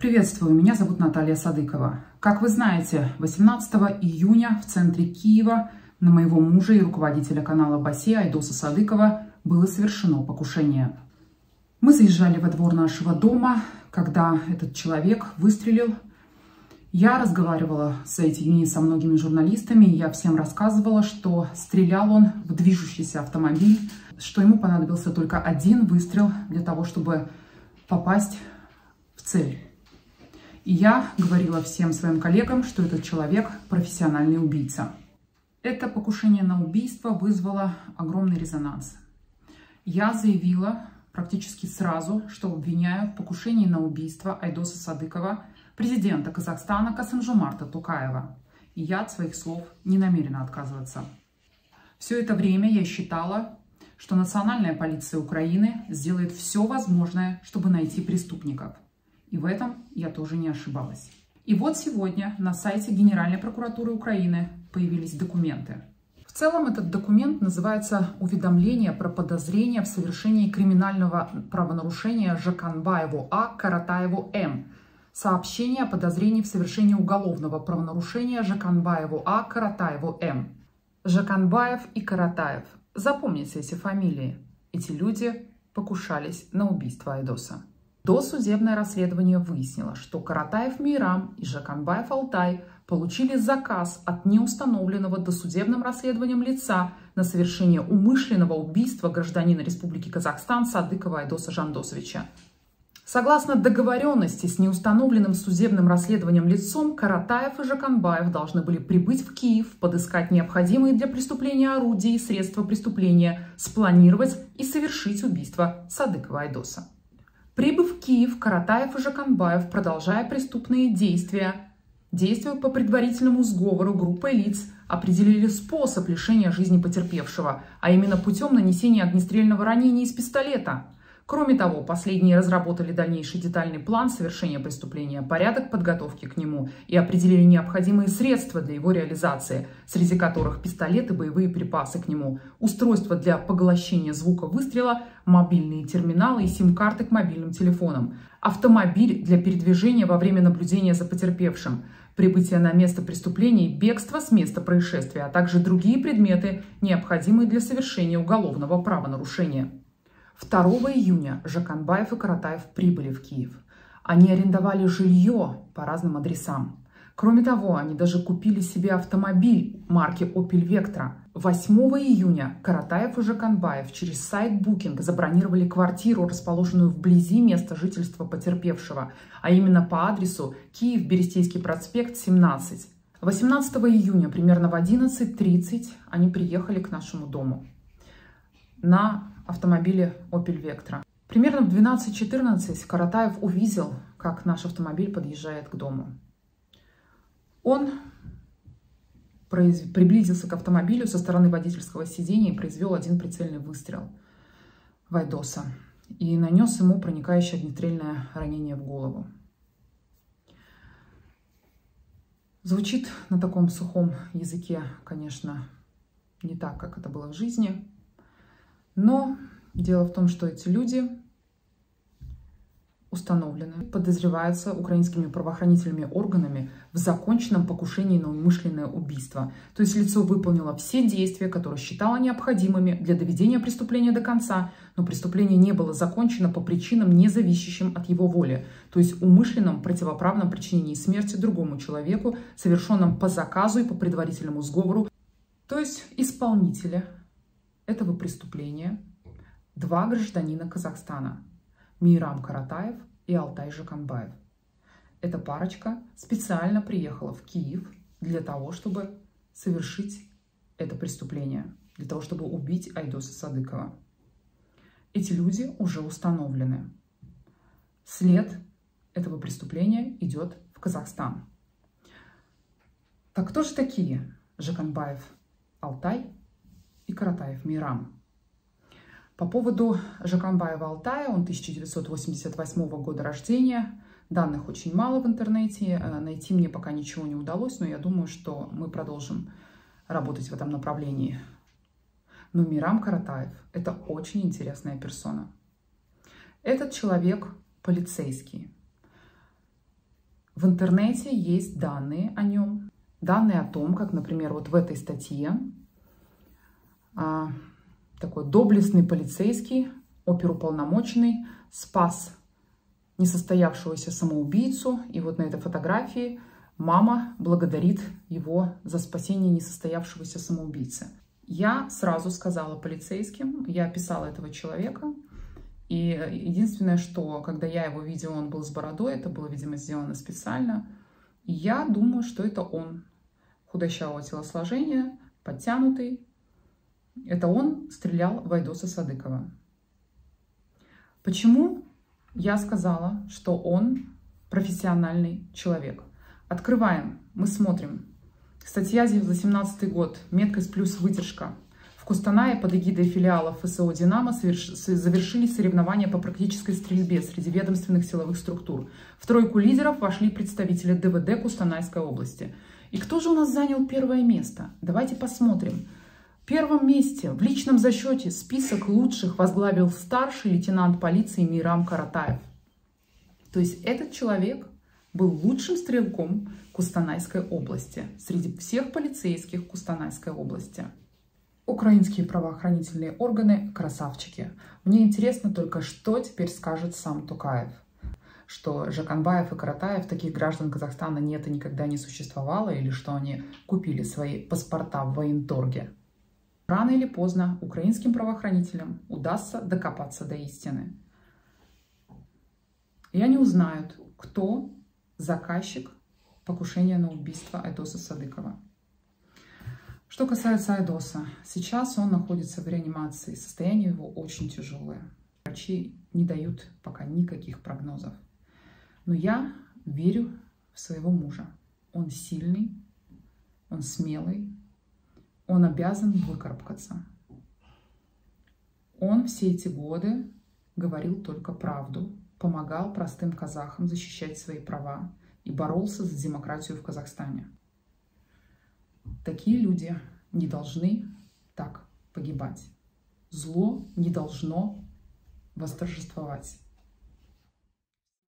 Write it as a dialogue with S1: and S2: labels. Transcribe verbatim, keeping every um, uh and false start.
S1: Приветствую, меня зовут Наталья Садыкова. Как вы знаете, восемнадцатого июня в центре Киева на моего мужа и руководителя канала Баси Айдоса Садыкова было совершено покушение. Мы заезжали во двор нашего дома, когда этот человек выстрелил. Я разговаривала с этими и со многими журналистами, и я всем рассказывала, что стрелял он в движущийся автомобиль, что ему понадобился только один выстрел для того, чтобы попасть в цель. И я говорила всем своим коллегам, что этот человек профессиональный убийца. Это покушение на убийство вызвало огромный резонанс. Я заявила практически сразу, что обвиняю в покушении на убийство Айдоса Садыкова, президента Казахстана Касым-Жомарта Токаева. И я от своих слов не намерена отказываться. Все это время я считала, что Национальная полиция Украины сделает все возможное, чтобы найти преступников. И в этом я тоже не ошибалась. И вот сегодня на сайте Генеральной прокуратуры Украины появились документы. В целом этот документ называется «Уведомление про подозрение в совершении криминального правонарушения Жаканбаеву А. Каратаеву М. Сообщение о подозрении в совершении уголовного правонарушения Жаканбаеву А. Каратаеву М. Жаканбаев и Каратаев. Запомните эти фамилии. Эти люди покушались на убийство Айдоса. Досудебное расследование выяснило, что Каратаев Мейрам и Жаканбаев Алтай получили заказ от неустановленного досудебным расследованием лица на совершение умышленного убийства гражданина Республики Казахстан Садыкова Айдоса Жандосовича. Согласно договоренности с неустановленным судебным расследованием лицом, Каратаев и Жаканбаев должны были прибыть в Киев, подыскать необходимые для преступления орудия и средства преступления, спланировать и совершить убийство Садыкова Айдоса. Прибыв в Киев, Каратаев и Жаканбаев, продолжая преступные действия, действуя по предварительному сговору группой лиц, определили способ лишения жизни потерпевшего, а именно путем нанесения огнестрельного ранения из пистолета. Кроме того, последние разработали дальнейший детальный план совершения преступления, порядок подготовки к нему и определили необходимые средства для его реализации, среди которых пистолеты, боевые припасы к нему, устройства для поглощения звука выстрела, мобильные терминалы и сим-карты к мобильным телефонам, автомобиль для передвижения во время наблюдения за потерпевшим, прибытие на место преступления и бегство с места происшествия, а также другие предметы, необходимые для совершения уголовного правонарушения. второго июня Жаканбаев и Каратаев прибыли в Киев. Они арендовали жилье по разным адресам. Кроме того, они даже купили себе автомобиль марки Opel Vectra. восьмого июня Каратаев и Жаканбаев через сайт Booking забронировали квартиру, расположенную вблизи места жительства потерпевшего, а именно по адресу Киев, Берестейский проспект, семнадцать. восемнадцатого июня примерно в одиннадцать тридцать они приехали к нашему дому на автомобиле Opel Vectra. Примерно в двенадцать четырнадцать Каратаев увидел, как наш автомобиль подъезжает к дому. Он произ... приблизился к автомобилю со стороны водительского сидения и произвел один прицельный выстрел в Айдоса и нанес ему проникающее огнестрельное ранение в голову. Звучит на таком сухом языке, конечно, не так, как это было в жизни. Но дело в том, что эти люди установлены, подозреваются украинскими правоохранительными органами в законченном покушении на умышленное убийство. То есть лицо выполнило все действия, которые считало необходимыми для доведения преступления до конца, но преступление не было закончено по причинам, не зависящим от его воли. То есть умышленном противоправном причинении смерти другому человеку, совершенном по заказу и по предварительному сговору. То есть исполнители этого преступления два гражданина Казахстана – Мейрам Каратаев и Алтай Жаканбаев. Эта парочка специально приехала в Киев для того, чтобы совершить это преступление, для того, чтобы убить Айдоса Садыкова. Эти люди уже установлены. След этого преступления идет в Казахстан. Так кто же такие Жаканбаев Алтай и Каратаев Мейрам? По поводу Жаканбаева Алтая, он тысяча девятьсот восемьдесят восьмого года рождения. Данных очень мало в интернете, найти мне пока ничего не удалось, но я думаю, что мы продолжим работать в этом направлении. Но Мейрам Каратаев – это очень интересная персона. Этот человек полицейский. В интернете есть данные о нем. Данные о том, как, например, вот в этой статье а, такой доблестный полицейский, оперуполномоченный, спас несостоявшегося самоубийцу. И вот на этой фотографии мама благодарит его за спасение несостоявшегося самоубийцы. Я сразу сказала полицейским, я описала этого человека. И единственное, что, когда я его видела, он был с бородой, это было, видимо, сделано специально. И я думаю, что это он. Худощавого телосложения, подтянутый. Это он стрелял в Айдоса Садыкова. Почему я сказала, что он профессиональный человек? Открываем, мы смотрим. Статья за семнадцатый год. Меткость плюс выдержка. В Кустанае под эгидой филиала ФСО «Динамо» завершили соревнования по практической стрельбе среди ведомственных силовых структур. В тройку лидеров вошли представители ДВД Кустанайской области. И кто же у нас занял первое место? Давайте посмотрим. В первом месте в личном зачете список лучших возглавил старший лейтенант полиции Мейрам Каратаев. То есть этот человек был лучшим стрелком Кустанайской области среди всех полицейских Кустанайской области. Украинские правоохранительные органы – красавчики. Мне интересно только, что теперь скажет сам Токаев. Что Жаканбаев и Каратаев, таких граждан Казахстана нет и никогда не существовало, или что они купили свои паспорта в военторге. Рано или поздно украинским правоохранителям удастся докопаться до истины. И они узнают, кто заказчик покушения на убийство Айдоса Садыкова. Что касается Айдоса, сейчас он находится в реанимации, состояние его очень тяжелое. Врачи не дают пока никаких прогнозов. Но я верю в своего мужа. Он сильный, он смелый, он обязан выкарабкаться. Он все эти годы говорил только правду, помогал простым казахам защищать свои права и боролся за демократию в Казахстане. Такие люди не должны так погибать. Зло не должно восторжествовать.